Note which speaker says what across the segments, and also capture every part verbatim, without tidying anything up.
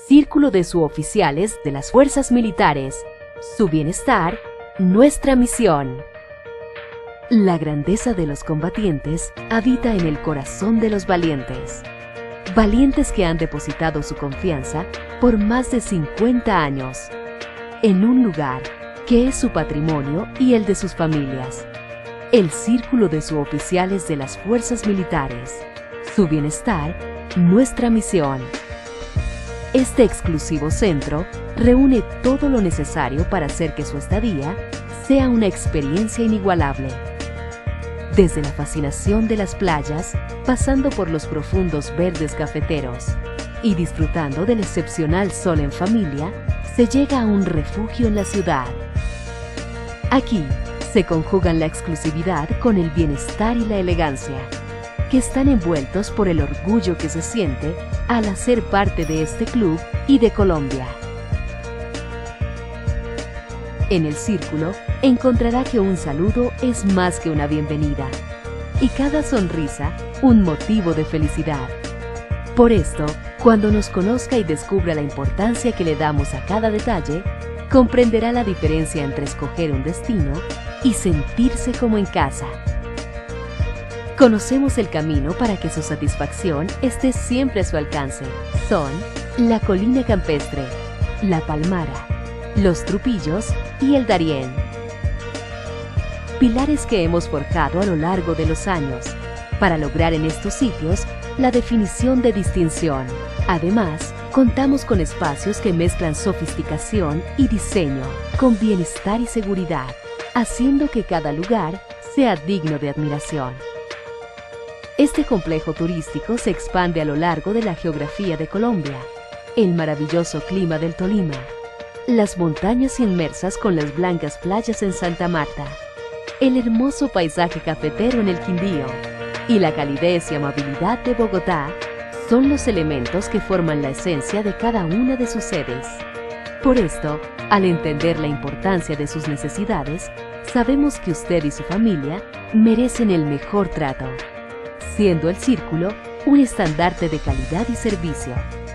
Speaker 1: Círculo de suboficiales de las Fuerzas Militares. Su bienestar, nuestra misión. La grandeza de los combatientes habita en el corazón de los valientes. Valientes que han depositado su confianza por más de cincuenta años en un lugar que es su patrimonio y el de sus familias. El Círculo de Suboficiales de las Fuerzas Militares. Su bienestar, nuestra misión. Este exclusivo centro reúne todo lo necesario para hacer que su estadía sea una experiencia inigualable. Desde la fascinación de las playas, pasando por los profundos verdes cafeteros y disfrutando del excepcional sol en familia, se llega a un refugio en la ciudad. Aquí se conjugan la exclusividad con el bienestar y la elegancia, que están envueltos por el orgullo que se siente al hacer parte de este club y de Colombia. En el Círculo encontrará que un saludo es más que una bienvenida y cada sonrisa un motivo de felicidad. Por esto, cuando nos conozca y descubra la importancia que le damos a cada detalle, comprenderá la diferencia entre escoger un destino y sentirse como en casa. Conocemos el camino para que su satisfacción esté siempre a su alcance. Son la Colina Campestre, la Palmara, los Trupillos y el Darién. Pilares que hemos forjado a lo largo de los años para lograr en estos sitios la definición de distinción. Además, contamos con espacios que mezclan sofisticación y diseño con bienestar y seguridad, haciendo que cada lugar sea digno de admiración. Este complejo turístico se expande a lo largo de la geografía de Colombia, el maravilloso clima del Tolima, las montañas inmersas con las blancas playas en Santa Marta, el hermoso paisaje cafetero en el Quindío y la calidez y amabilidad de Bogotá son los elementos que forman la esencia de cada una de sus sedes. Por esto, al entender la importancia de sus necesidades, sabemos que usted y su familia merecen el mejor trato, siendo el Círculo un estandarte de calidad y servicio.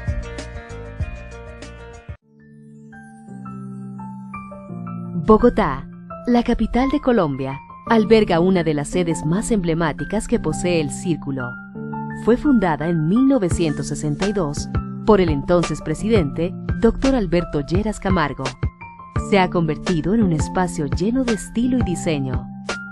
Speaker 1: Bogotá, la capital de Colombia, alberga una de las sedes más emblemáticas que posee el Círculo. Fue fundada en mil novecientos sesenta y dos por el entonces presidente, doctor Alberto Lleras Camargo. Se ha convertido en un espacio lleno de estilo y diseño.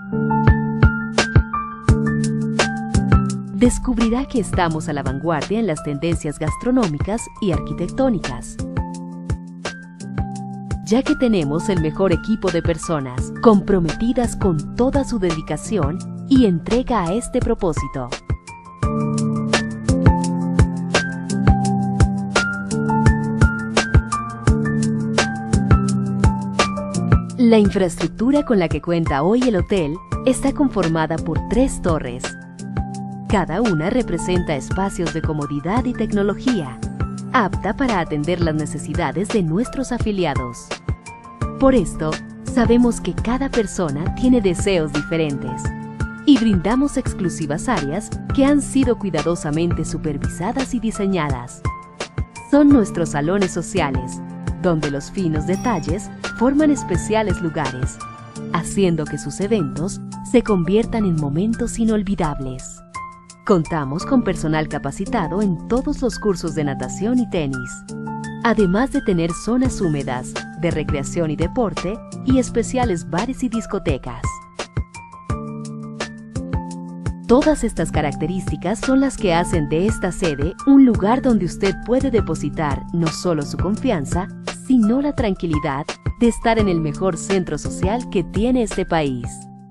Speaker 1: Descubrirá que estamos a la vanguardia en las tendencias gastronómicas y arquitectónicas, ya que tenemos el mejor equipo de personas comprometidas con toda su dedicación y entrega a este propósito. La infraestructura con la que cuenta hoy el hotel está conformada por tres torres. Cada una representa espacios de comodidad y tecnología, apta para atender las necesidades de nuestros afiliados. Por esto, sabemos que cada persona tiene deseos diferentes y brindamos exclusivas áreas que han sido cuidadosamente supervisadas y diseñadas. Son nuestros salones sociales, donde los finos detalles forman especiales lugares, haciendo que sus eventos se conviertan en momentos inolvidables. Contamos con personal capacitado en todos los cursos de natación y tenis, además de tener zonas húmedas, de recreación y deporte, y especiales bares y discotecas. Todas estas características son las que hacen de esta sede un lugar donde usted puede depositar no solo su confianza, sino la tranquilidad de estar en el mejor centro social que tiene este país.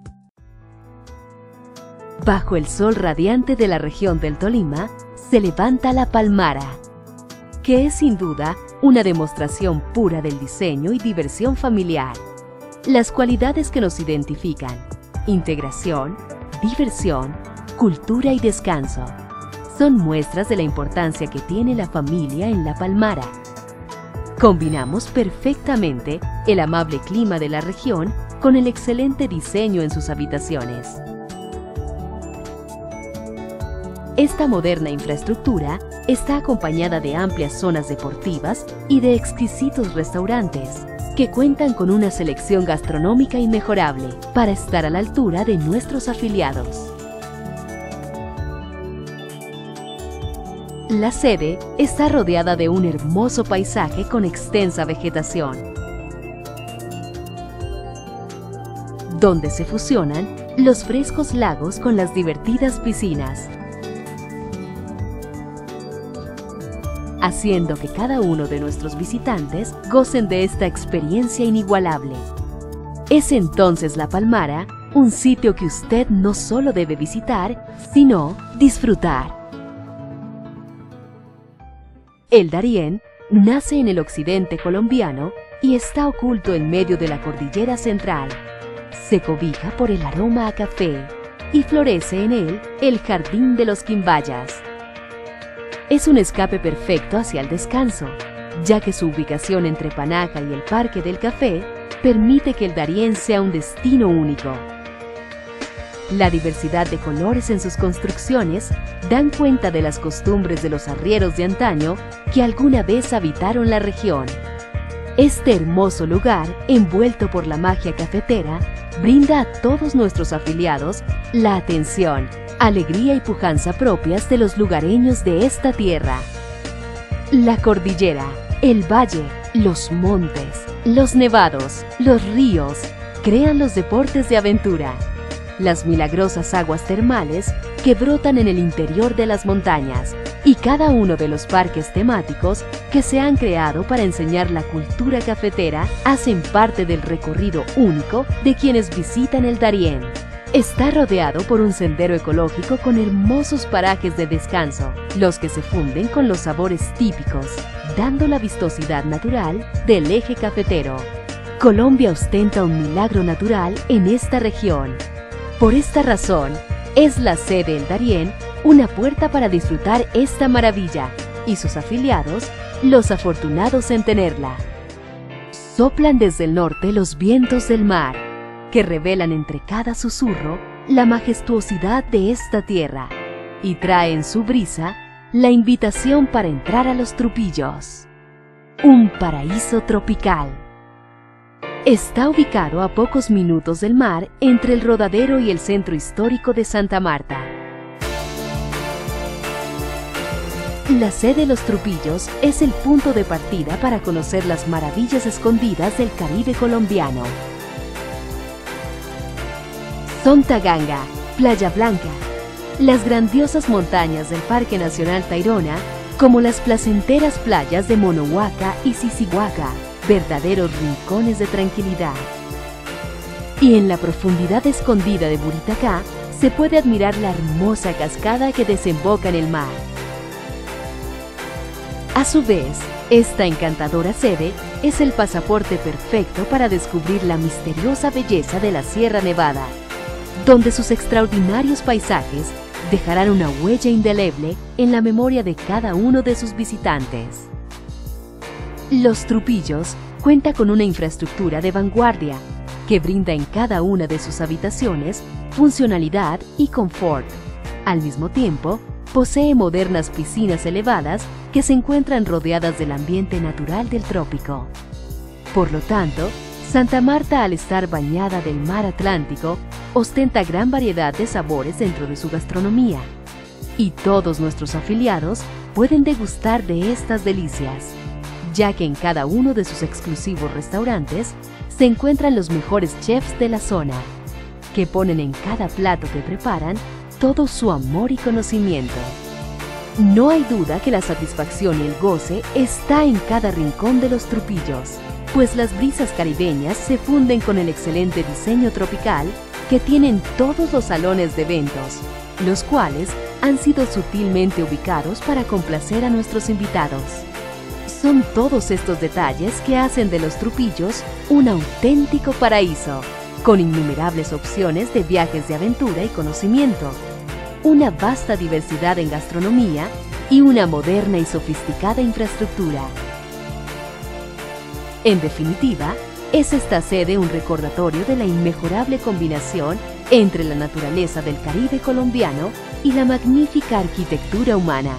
Speaker 1: Bajo el sol radiante de la región del Tolima, se levanta la Palmara, que es sin duda una demostración pura del diseño y diversión familiar. Las cualidades que nos identifican: integración, diversión, cultura y descanso, son muestras de la importancia que tiene la familia en la Palmara. Combinamos perfectamente el amable clima de la región con el excelente diseño en sus habitaciones. Esta moderna infraestructura está acompañada de amplias zonas deportivas y de exquisitos restaurantes, que cuentan con una selección gastronómica inmejorable para estar a la altura de nuestros afiliados. La sede está rodeada de un hermoso paisaje con extensa vegetación, donde se fusionan los frescos lagos con las divertidas piscinas, haciendo que cada uno de nuestros visitantes gocen de esta experiencia inigualable. Es entonces La Palmara un sitio que usted no solo debe visitar, sino disfrutar. El Darién nace en el occidente colombiano y está oculto en medio de la cordillera central. Se cobija por el aroma a café y florece en él el Jardín de los Quimbayas. Es un escape perfecto hacia el descanso, ya que su ubicación entre Panaca y el Parque del Café permite que el Darién sea un destino único. La diversidad de colores en sus construcciones dan cuenta de las costumbres de los arrieros de antaño que alguna vez habitaron la región. Este hermoso lugar, envuelto por la magia cafetera, brinda a todos nuestros afiliados la atención, alegría y pujanza propias de los lugareños de esta tierra. La cordillera, el valle, los montes, los nevados, los ríos, crean los deportes de aventura. Las milagrosas aguas termales que brotan en el interior de las montañas y cada uno de los parques temáticos que se han creado para enseñar la cultura cafetera hacen parte del recorrido único de quienes visitan el Darién. Está rodeado por un sendero ecológico con hermosos parajes de descanso, los que se funden con los sabores típicos, dando la vistosidad natural del eje cafetero. Colombia ostenta un milagro natural en esta región. Por esta razón, es la sede del Darién una puerta para disfrutar esta maravilla y sus afiliados, los afortunados en tenerla. Soplan desde el norte los vientos del mar, que revelan entre cada susurro la majestuosidad de esta tierra y traen su brisa la invitación para entrar a los Trupillos, un paraíso tropical. Está ubicado a pocos minutos del mar entre el Rodadero y el centro histórico de Santa Marta. La sede Los Trupillos es el punto de partida para conocer las maravillas escondidas del Caribe colombiano. Sontaganga, Playa Blanca, las grandiosas montañas del Parque Nacional Tayrona, como las placenteras playas de Monohuaca y Sisihuaca, verdaderos rincones de tranquilidad. Y en la profundidad escondida de Buritacá se puede admirar la hermosa cascada que desemboca en el mar. A su vez, esta encantadora sede es el pasaporte perfecto para descubrir la misteriosa belleza de la Sierra Nevada, donde sus extraordinarios paisajes dejarán una huella indeleble en la memoria de cada uno de sus visitantes. Los Trupillos cuenta con una infraestructura de vanguardia que brinda en cada una de sus habitaciones funcionalidad y confort. Al mismo tiempo, posee modernas piscinas elevadas que se encuentran rodeadas del ambiente natural del trópico. Por lo tanto, Santa Marta, al estar bañada del mar Atlántico, ostenta gran variedad de sabores dentro de su gastronomía, y todos nuestros afiliados pueden degustar de estas delicias, ya que en cada uno de sus exclusivos restaurantes se encuentran los mejores chefs de la zona, que ponen en cada plato que preparan todo su amor y conocimiento. No hay duda que la satisfacción y el goce está en cada rincón de Los Trupillos, pues las brisas caribeñas se funden con el excelente diseño tropical que tienen todos los salones de eventos, los cuales han sido sutilmente ubicados para complacer a nuestros invitados. Son todos estos detalles que hacen de Los Trupillos un auténtico paraíso, con innumerables opciones de viajes de aventura y conocimiento, una vasta diversidad en gastronomía y una moderna y sofisticada infraestructura. En definitiva, es esta sede un recordatorio de la inmejorable combinación entre la naturaleza del Caribe colombiano y la magnífica arquitectura humana.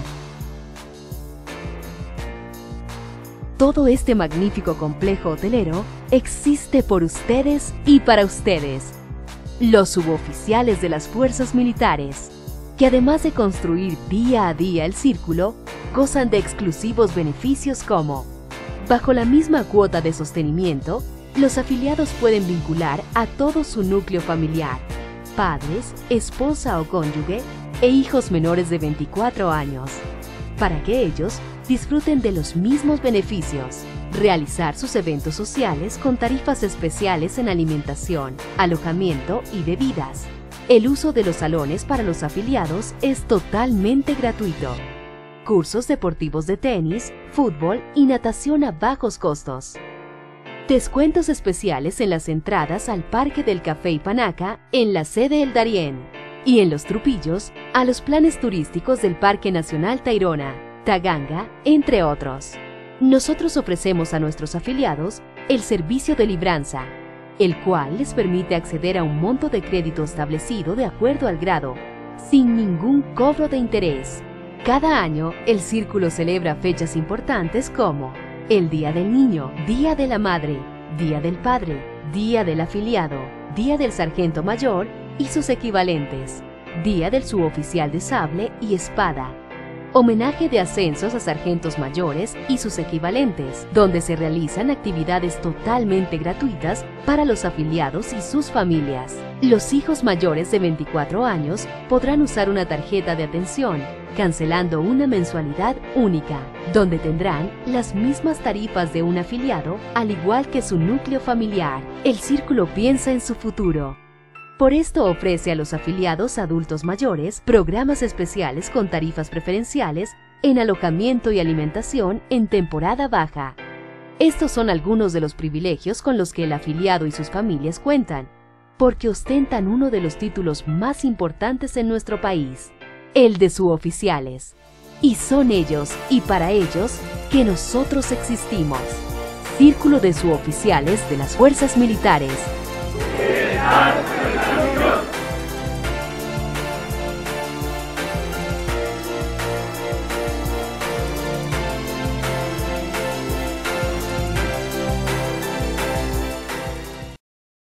Speaker 1: Todo este magnífico complejo hotelero existe por ustedes y para ustedes, los suboficiales de las fuerzas militares, que además de construir día a día el círculo, gozan de exclusivos beneficios como: bajo la misma cuota de sostenimiento, los afiliados pueden vincular a todo su núcleo familiar, padres, esposa o cónyuge e hijos menores de veinticuatro años, para que ellos disfruten de los mismos beneficios, realizar sus eventos sociales con tarifas especiales en alimentación, alojamiento y bebidas. El uso de los salones para los afiliados es totalmente gratuito. Cursos deportivos de tenis, fútbol y natación a bajos costos. Descuentos especiales en las entradas al Parque del Café y Panaca en la sede El Darién y en los Trupillos a los planes turísticos del Parque Nacional Tayrona, Taganga, entre otros. Nosotros ofrecemos a nuestros afiliados el servicio de libranza, el cual les permite acceder a un monto de crédito establecido de acuerdo al grado, sin ningún cobro de interés. Cada año, el Círculo celebra fechas importantes como el Día del Niño, Día de la Madre, Día del Padre, Día del Afiliado, Día del Sargento Mayor y sus equivalentes, Día del Suboficial de Sable y Espada, homenaje de ascensos a sargentos mayores y sus equivalentes, donde se realizan actividades totalmente gratuitas para los afiliados y sus familias. Los hijos mayores de veinticuatro años podrán usar una tarjeta de atención, cancelando una mensualidad única, donde tendrán las mismas tarifas de un afiliado, al igual que su núcleo familiar. El Círculo piensa en su futuro. Por esto ofrece a los afiliados adultos mayores programas especiales con tarifas preferenciales en alojamiento y alimentación en temporada baja. Estos son algunos de los privilegios con los que el afiliado y sus familias cuentan, porque ostentan uno de los títulos más importantes en nuestro país, el de suboficiales. Y son ellos y para ellos que nosotros existimos. Círculo de Suboficiales de las Fuerzas Militares.